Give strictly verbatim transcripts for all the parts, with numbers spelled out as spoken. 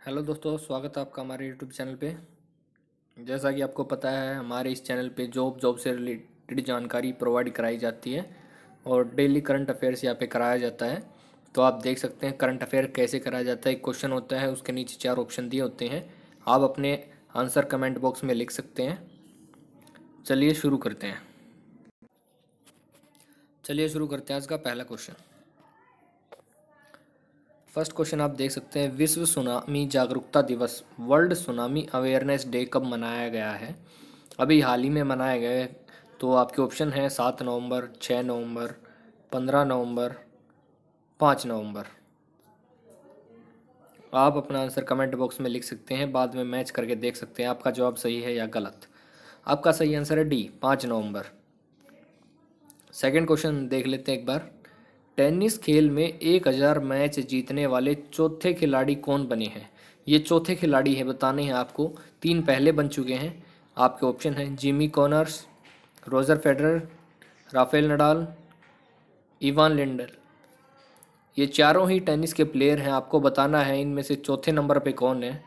Hello दोस्तों, स्वागत है आपका हमारे यूट्यूब चैनल पे। जैसा कि आपको पता है, हमारे इस चैनल पे जॉब जॉब से रिलेटेड जानकारी प्रोवाइड कराई जाती है और डेली करंट अफेयर्स यहाँ पे कराया जाता है। तो आप देख सकते हैं करंट अफेयर कैसे कराया जाता है। एक क्वेश्चन होता है, उसके नीचे चार ऑप्शन दिए होते हैं। आप अपने आंसर कमेंट बॉक्स में लिख सकते हैं। चलिए शुरू करते हैं चलिए शुरू करते हैं आज का पहला क्वेश्चन। फर्स्ट क्वेश्चन आप देख सकते हैं, विश्व सुनामी जागरूकता दिवस वर्ल्ड सुनामी अवेयरनेस डे कब मनाया गया है? अभी हाल ही में मनाया गया है। तो आपके ऑप्शन है सात नवंबर, छः नवंबर, पंद्रह नवंबर, पाँच नवंबर। आप अपना आंसर कमेंट बॉक्स में लिख सकते हैं, बाद में मैच करके देख सकते हैं आपका जवाब सही है या गलत। आपका सही आंसर है डी, पाँच नवंबर। सेकंड क्वेश्चन देख लेते हैं एक बार। टेनिस खेल में एक हज़ार मैच जीतने वाले चौथे खिलाड़ी कौन बने हैं? ये चौथे खिलाड़ी हैं, बताने हैं आपको। तीन पहले बन चुके हैं। आपके ऑप्शन हैं Jimmy Connors, Roger Federer, Rafael Nadal, Ivan Lendl. ये चारों ही टेनिस के प्लेयर हैं। आपको बताना है इनमें से चौथे नंबर पे कौन है।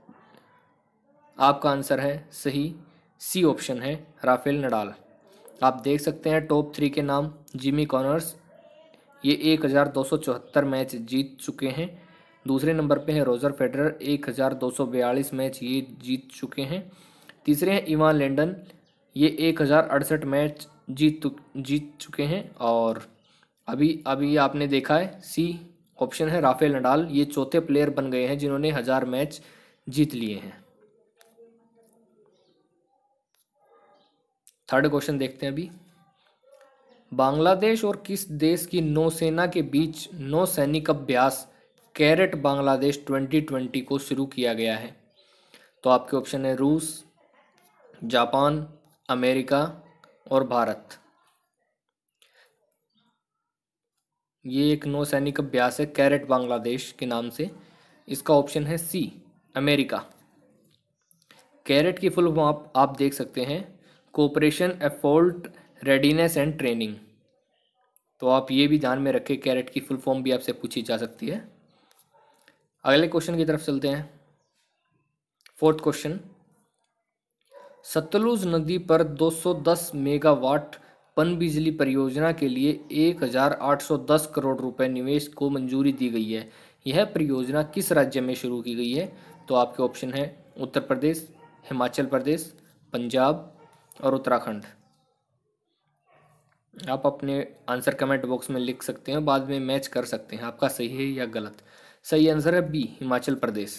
आपका आंसर है सही, सी ऑप्शन है, राफेल नडाल। आप देख सकते हैं टॉप थ्री के नाम। जिमी कॉनर्स, ये एक हज़ार दो सौ चौहत्तर मैच जीत चुके हैं। दूसरे नंबर पे है रोजर फेडरर, एक हज़ार दो सौ बयालीस मैच ये जीत चुके हैं। तीसरे हैं इवान लिंडन, ये एक हज़ार अड़सठ मैच जीत जीत चुके हैं। और अभी अभी आपने देखा है सी ऑप्शन है, राफेल नडाल। ये चौथे प्लेयर बन गए हैं जिन्होंने हज़ार मैच जीत लिए हैं। थर्ड क्वेश्चन देखते हैं अभी। बांग्लादेश और किस देश की नौसेना के बीच नौसैनिक अभ्यास कैरेट बांग्लादेश दो हज़ार बीस को शुरू किया गया है? तो आपके ऑप्शन है रूस, जापान, अमेरिका और भारत। ये एक नौसैनिक अभ्यास है कैरेट बांग्लादेश के नाम से। इसका ऑप्शन है सी, अमेरिका। कैरेट की फुल फॉर्म आप, आप देख सकते हैं, cooperation effort readiness and training. तो आप ये भी ध्यान में रखें, कैरेट की फुल फॉर्म भी आपसे पूछी जा सकती है। अगले क्वेश्चन की तरफ चलते हैं। फोर्थ क्वेश्चन, सतलुज नदी पर दो सौ दस मेगावाट पनबिजली परियोजना के लिए एक हज़ार आठ सौ दस करोड़ रुपए निवेश को मंजूरी दी गई है। यह परियोजना किस राज्य में शुरू की गई है? तो आपके ऑप्शन है उत्तर प्रदेश, हिमाचल प्रदेश, पंजाब और उत्तराखंड। आप अपने आंसर कमेंट बॉक्स में लिख सकते हैं, बाद में मैच कर सकते हैं आपका सही है या गलत। सही आंसर है B, Himachal Pradesh.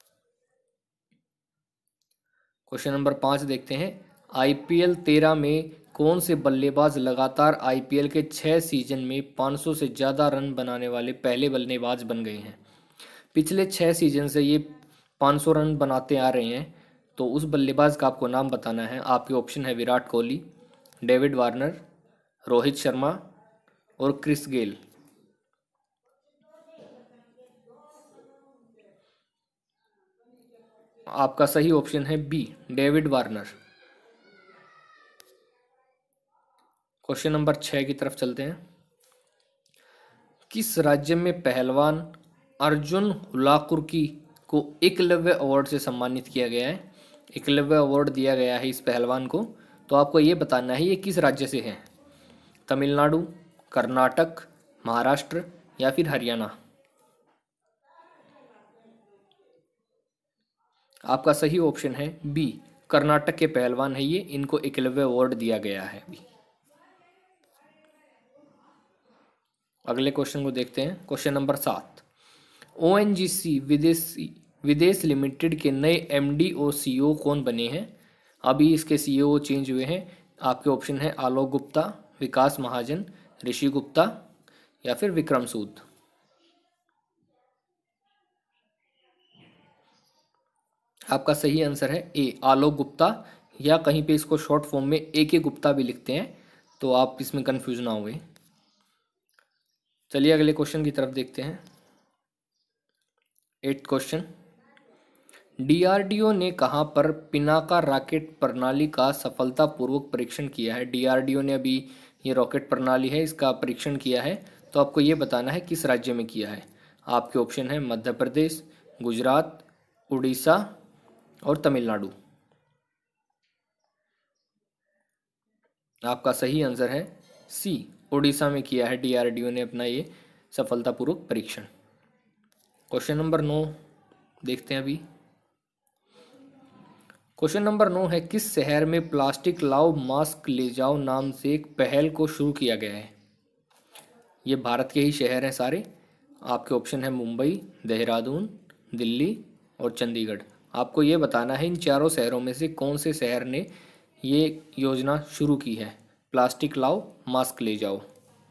Question number पाँच देखते हैं। आईपीएल तेरह में कौन से बल्लेबाज लगातार आईपीएल के छः सीजन में पाँच सौ से ज़्यादा रन बनाने वाले पहले बल्लेबाज बन गए हैं? पिछले छः सीजन से ये पाँच सौ रन बनाते आ रहे हैं। तो उस बल्लेबाज का आपको नाम बताना है। आपके ऑप्शन है विराट कोहली, डेविड वार्नर, रोहित शर्मा और क्रिस गेल। आपका सही ऑप्शन है B, David Warner. Question number छः की तरफ चलते हैं। किस राज्य में पहलवान अर्जुन हुलाकुर्की को एकलव्य अवार्ड से सम्मानित किया गया है? एकलव्य अवार्ड दिया गया है इस पहलवान को। तो आपको ये बताना है ये किस राज्य से है। तमिलनाडु, कर्नाटक, महाराष्ट्र या फिर हरियाणा। आपका सही ऑप्शन है बी, कर्नाटक के पहलवान है ये, इनको एकलव्य अवार्ड दिया गया है अभी। अगले क्वेश्चन को देखते हैं। क्वेश्चन नंबर सात, ओएनजीसी विदेशी विदेश लिमिटेड के नए एमडी और सीईओ कौन बने हैं? अभी इसके सीईओ चेंज हुए हैं। आपके ऑप्शन है आलोक गुप्ता, विकास महाजन, ऋषि गुप्ता या फिर विक्रम सूद। आपका सही आंसर है ए, आलोक गुप्ता, या कहीं पे इसको शॉर्ट फॉर्म में ए के गुप्ता भी लिखते हैं, तो आप इसमें कंफ्यूज ना हुए। चलिए अगले क्वेश्चन की तरफ देखते हैं। एट क्वेश्चन, डीआरडीओ ने कहां पर पिनाका रॉकेट प्रणाली का सफलतापूर्वक परीक्षण किया है? डीआरडीओ ने अभी ये रॉकेट प्रणाली है इसका परीक्षण किया है। तो आपको ये बताना है किस राज्य में किया है। आपके ऑप्शन है मध्य प्रदेश, गुजरात, उड़ीसा और तमिलनाडु। आपका सही आंसर है सी, उड़ीसा में किया है डीआरडीओ ने अपना ये सफलतापूर्वक परीक्षण। क्वेश्चन नंबर नौ देखते हैं अभी। क्वेश्चन नंबर नौ है, किस शहर में प्लास्टिक लाओ मास्क ले जाओ नाम से एक पहल को शुरू किया गया है? ये भारत के ही शहर हैं सारे। आपके ऑप्शन है मुंबई, देहरादून, दिल्ली और चंडीगढ़। आपको ये बताना है इन चारों शहरों में से कौन से शहर ने ये योजना शुरू की है, प्लास्टिक लाओ मास्क ले जाओ।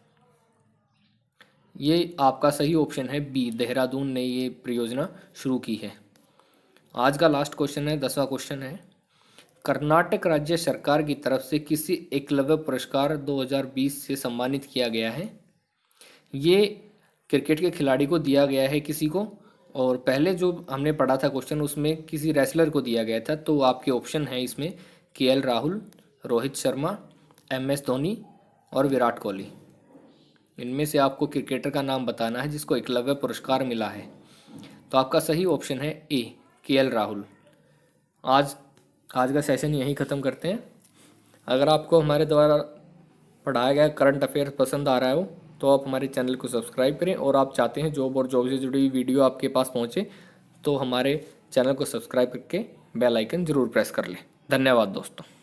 ये आपका सही ऑप्शन है बी, देहरादून ने ये परियोजना शुरू की है। आज का लास्ट क्वेश्चन है, दसवां क्वेश्चन है, कर्नाटक राज्य सरकार की तरफ से किसी एकलव्य पुरस्कार दो हज़ार बीस से सम्मानित किया गया है? ये क्रिकेट के खिलाड़ी को दिया गया है किसी को, और पहले जो हमने पढ़ा था क्वेश्चन उसमें किसी रेसलर को दिया गया था। तो आपके ऑप्शन है इसमें K L Rahul, Rohit Sharma, M S Dhoni और विराट कोहली। इनमें से आपको क्रिकेटर का नाम बताना है जिसको एकलव्य पुरस्कार मिला है। तो आपका सही ऑप्शन है ए, के एल राहुल। आज आज का सेशन यहीं ख़त्म करते हैं। अगर आपको हमारे द्वारा पढ़ाया गया करंट अफेयर पसंद आ रहा हो तो आप हमारे चैनल को सब्सक्राइब करें, और आप चाहते हैं जॉब और जॉब से जुड़ी वीडियो आपके पास पहुंचे तो हमारे चैनल को सब्सक्राइब करके बेल आइकन ज़रूर प्रेस कर लें। धन्यवाद दोस्तों।